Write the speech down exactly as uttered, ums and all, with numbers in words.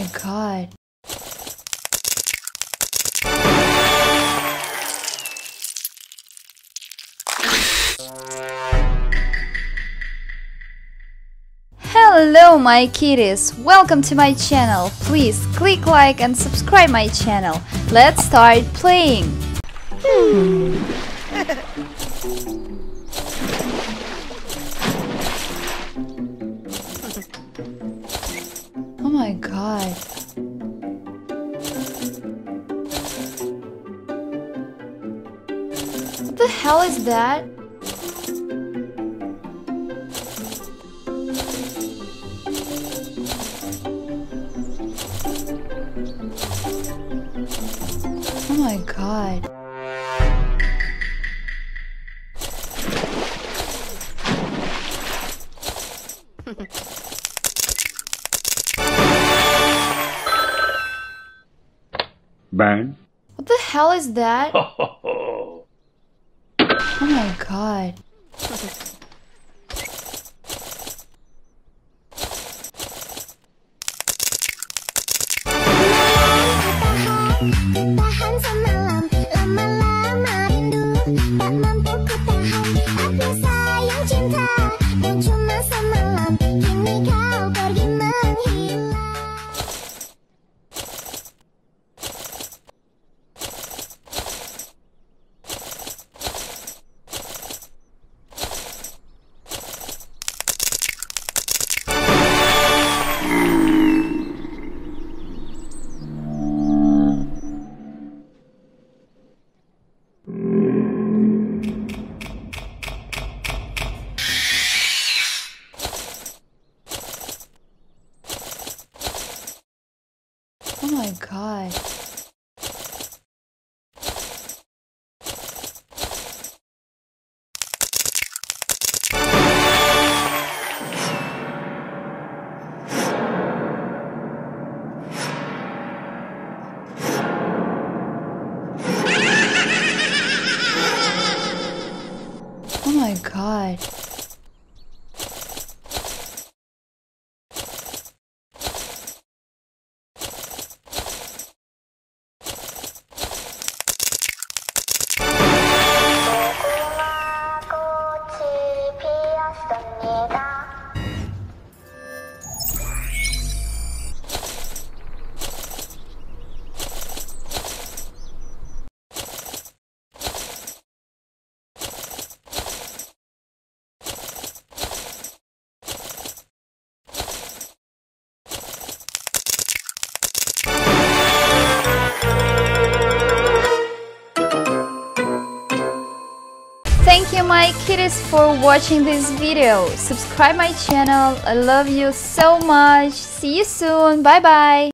my god. Hello my kitties, welcome to my channel. Please click like and subscribe my channel. Let's start playing. Hmm. Oh my god. What the hell is that? Oh my god. Bang. What the hell is that? Oh my god. Tahan semalam, lama-lama rindu tak mampu ku tahan. Aku sayang cinta dan cuma semalam, kini kau pergi menghilang. Oh my god. Oh my god. Thank you my kitties for watching this video. Subscribe my channel. I love you so much. See you soon. Bye bye.